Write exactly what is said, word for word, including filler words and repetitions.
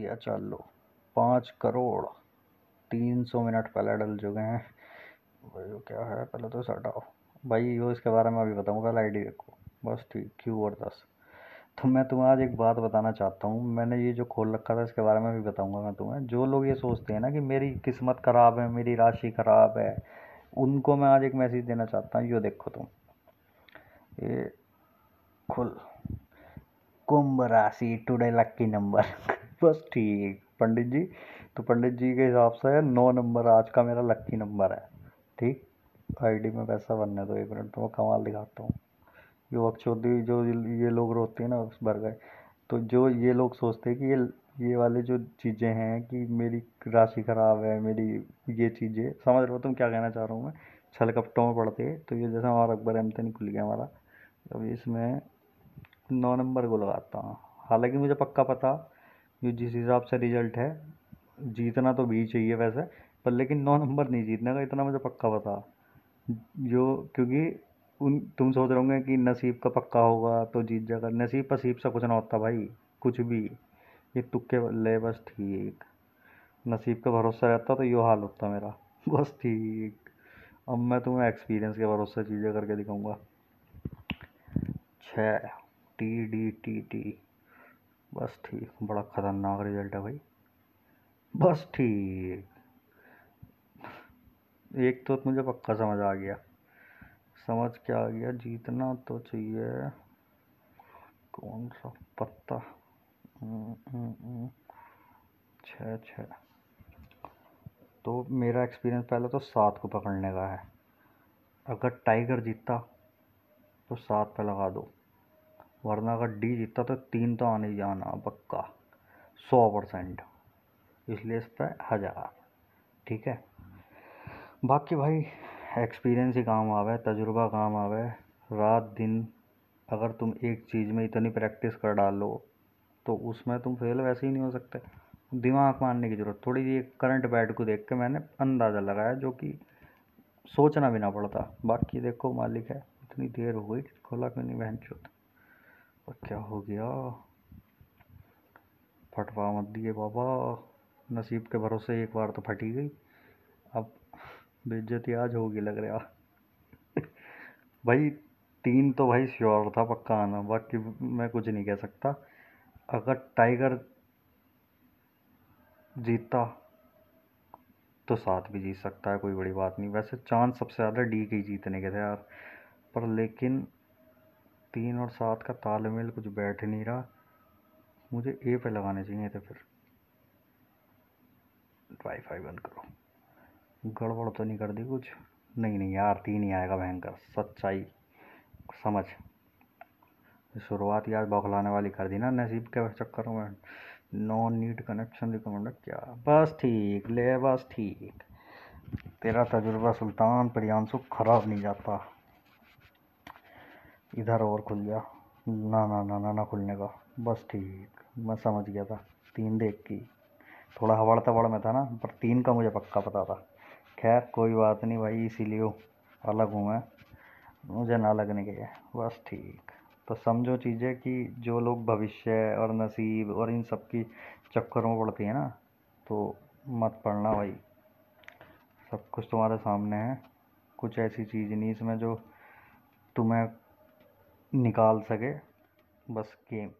गया। चलो पाँच करोड़ तीन सौ मिनट पहले डल चुके हैं भाई। वो क्या है पहले तो हटाओ भाई, वो इसके बारे में अभी बताऊँगा। पहले आईडी देखो बस, ठीक क्यू और दस। तो मैं तुम्हें आज एक बात बताना चाहता हूँ, मैंने ये जो खोल रखा था इसके बारे में भी बताऊँगा मैं तुम्हें। जो लोग ये सोचते हैं ना कि मेरी किस्मत ख़राब है, मेरी राशि ख़राब है, उनको मैं आज एक मैसेज देना चाहता हूँ। ये देखो तुम, ये खुल कुंभ राशि टुडे लक्की नंबर बस ठीक पंडित जी। तो पंडित जी के हिसाब से नौ नंबर आज का मेरा लक्की नंबर है। ठीक, आईडी में पैसा बनने दो एक मिनट, तो मैं कमाल दिखाता हूँ। युवक चौधरी जो ये लोग रोते हैं ना उस भर गए। तो जो ये लोग सोचते हैं कि ये ये वाली जो चीज़ें हैं कि मेरी राशि ख़राब है, मेरी ये चीज़ें, समझ रहे हो तुम क्या कहना चाह रहा हूँ मैं। छल कपटों में पड़ते हैं। तो ये जैसे हमारा अकबर एमते नहीं खुल गया हमारा, अब इसमें नौ नंबर को लगाता हूँ। हालांकि मुझे पक्का पता जो जिस हिसाब से रिजल्ट है, जीतना तो भी चाहिए वैसे, पर लेकिन नौ नंबर नहीं जीतने का, इतना मुझे पक्का पता। जो क्योंकि उन तुम सोच रहे होंगे कि नसीब का पक्का होगा तो जीत जाएगा। नसीब पसीब से कुछ ना होता भाई, कुछ भी। ये तुक्के ले बस ठीक। नसीब का भरोसा रहता तो यो हाल होता मेरा बस ठीक। अब मैं तुम्हें एक्सपीरियंस के भरोसे चीज़ें करके दिखाऊंगा। छः T D T T bus ठीक, बड़ा खतरनाक रिजल्ट है भाई। बस ठीक, एक तो मुझे पक्का समझ आ गया। समझ क्या आ गया, जीतना तो चाहिए। कौन सा पत्ता, हम्म, हम्म, हम्म, छः छः। तो मेरा एक्सपीरियंस पहले तो सात को पकड़ने का है। अगर टाइगर जीता तो सात पे लगा दो, वरना अगर डी जीता तो तीन तो आने ही जाना पक्का, सौ परसेंट। इसलिए इस पर हज़ार। ठीक है, बाकी भाई एक्सपीरियंस ही काम आवे, तजुर्बा काम आवे। रात दिन अगर तुम एक चीज़ में इतनी प्रैक्टिस कर डालो तो उसमें तुम फेल वैसे ही नहीं हो सकते। दिमाग मारने की ज़रूरत थोड़ी सी। करंट बैट को देख के मैंने अंदाज़ा लगाया, जो कि सोचना भी ना पड़ता। बाकी देखो मालिक है, इतनी देर हो गई खोला क्यों नहीं बहन चोद। और क्या हो गया, फटवा मत दिए बाबा। नसीब के भरोसे एक बार तो फटी गई, अब बेइज्जती आज होगी लग रहा भाई। तीन तो भाई श्योर था पक्का आना, बाकी मैं कुछ नहीं कह सकता। अगर टाइगर जीता तो सात भी जीत सकता है, कोई बड़ी बात नहीं। वैसे चांस सबसे ज़्यादा डी के ही जीतने के थे यार, पर लेकिन तीन और सात का तालमेल कुछ बैठ नहीं रहा। मुझे ए पे लगाने चाहिए थे। फिर वाईफाई बंद करो, गड़बड़ तो नहीं कर दी कुछ। नहीं नहीं यार, तीन ही आएगा भयंकर, सच्चाई समझ। शुरुआत यार बौखलाने वाली कर दी ना नसीब के चक्करों में। नॉन नीट कनेक्शन रिकमेंड क्या, बस ठीक ले, बस ठीक। तेरा तजुर्बा सुल्तान प्रियांशु खराब नहीं जाता। इधर और खुल जा, ना ना ना ना ना खुलने का, बस ठीक। मैं समझ गया था, तीन देख की थोड़ा हवड़ तवड़ में था ना, पर तीन का मुझे पक्का पता था। खैर कोई बात नहीं भाई, इसीलिए अलग हूँ मैं, मुझे ना लगने के, बस ठीक। तो समझो चीज़ें कि जो लोग भविष्य और नसीब और इन सब की चक्करों में पड़ती है ना, तो मत पड़ना भाई। सब कुछ तुम्हारे सामने है, कुछ ऐसी चीज़ नहीं इसमें जो तुम्हें निकाल सके। बस गेम